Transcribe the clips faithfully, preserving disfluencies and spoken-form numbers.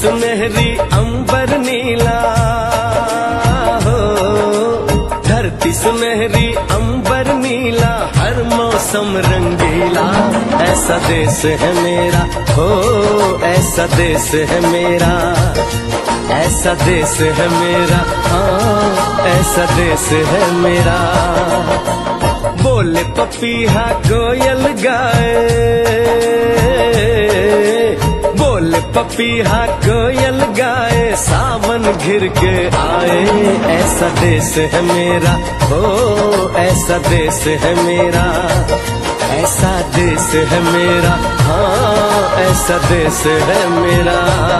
सुनहरी अंबर नीला हो, धरती सुनहरी अंबर नीला, हर मौसम रंगीला। ऐसा देश है मेरा हो, ऐसा देश है मेरा, ऐसा देश है मेरा, हाँ ऐसा देश है मेरा। बोले पपीहा कोयल गाए, बोले पपीहा कोयल गाए, सावन घिर के आए। ऐसा देश है मेरा हो, ऐसा देश है मेरा, ऐसा देश है मेरा, हाँ ऐसा देश है मेरा।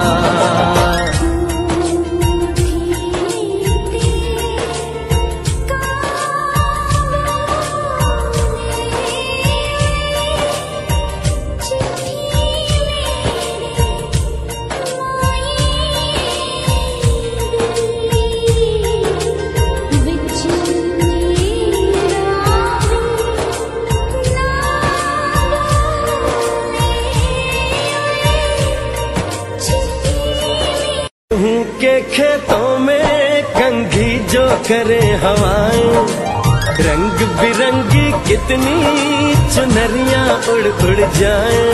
के खेतों में कंघी जो करे हवाएं, रंग बिरंगी कितनी चुनरियां उड़ उड़ जाएं।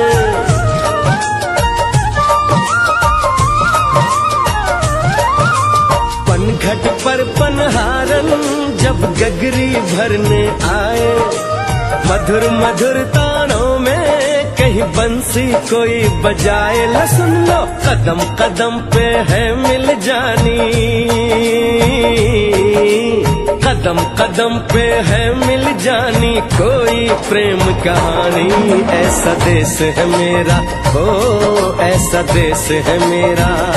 पनघट पर पनहारन जब गगरी भरने आए, मधुर मधुर तानों में कहीं बंसी कोई बजाए। ल सुन लो कदम कदम पे है मिल जानी, कदम कदम पे है मिल जानी कोई प्रेम कहानी। ऐसा देश है मेरा हो, ऐसा देश है मेरा,